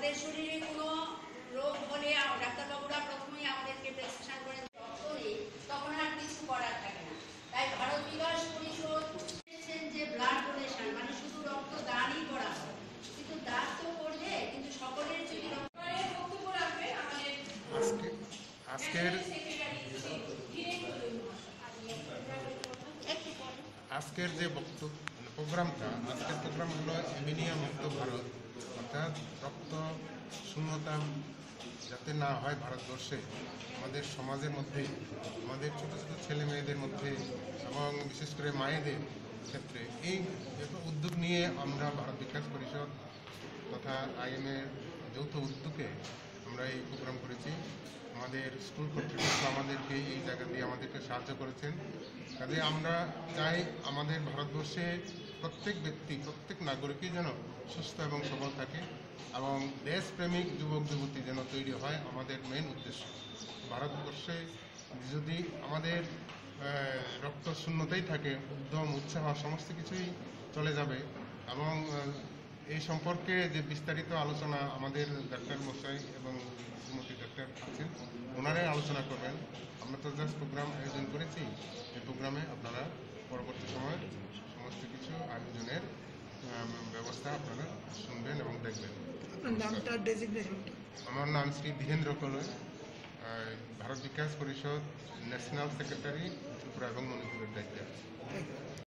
আমাদের শরীরে কোনো রোগ হলে ডাক্তারবাবুরা প্রথমেই আমাদেরকে প্রেসক্রিপশন করে রক্ত নেই, তখন আর কিছু করার থাকে না। তাই ভারত বিকাশ পরিষদ যে ব্লাড ডোনেশন মানে শুধু রক্ত দানই করা হয়, কিন্তু দান তো করবে, কিন্তু সকলের যদি বক্তব্য রাখবে আমাদের আজকের যে প্রোগ্রামটা, আজকের প্রোগ্রাম হলো অ্যানিমিয়া মুক্ত ভারত, অর্থাৎ রক্ত শূন্যতা যাতে না হয় ভারতবর্ষে, আমাদের সমাজের মধ্যে, আমাদের ছোটো ছোটো ছেলে মেয়েদের মধ্যে এবং বিশেষ করে মায়েদের ক্ষেত্রে এই উদ্যোগ নিয়ে আমরা ভারত বিকাশ পরিষদ তথা আইএমের যৌথ উদ্যোগে আমরা এই প্রোগ্রাম করেছি। আমাদের স্কুল কর্তৃপক্ষ আমাদেরকে এই জায়গা দিয়ে আমাদেরকে সাহায্য করেছেন। কাজে আমরা চাই আমাদের ভারতবর্ষে প্রত্যেক ব্যক্তি, প্রত্যেক নাগরিকই যেন সুস্থ এবং সবল থাকে এবং দেশপ্রেমিক যুবক যুবতী যেন তৈরি হয় আমাদের মেন উদ্দেশ্য। ভারতবর্ষে যদি আমাদের রক্ত শূন্যতাই থাকে, উদ্যম উৎসাহ সমস্ত কিছুই চলে যাবে। এবং এই সম্পর্কে যে বিস্তারিত আলোচনা আমাদের ডাক্তার মশাই এবং শ্রীমতী ডাক্তার আছেন, ওনারাই আলোচনা করবেন। আমরা তো জাস্ট প্রোগ্রাম আয়োজন করেছি, এই প্রোগ্রামে আপনারা পরবর্তী সময়ে সমস্ত কিছু আয়োজনের ব্যবস্থা আপনারা শুনবেন এবং দেখবেন। আমার নাম শ্রী ধীরেন্দ্র কলই, ভারত বিকাশ পরিষদ ন্যাশনাল সেক্রেটারি ত্রিপুরা এবং মণিপুরের দায়িত্বে আছে।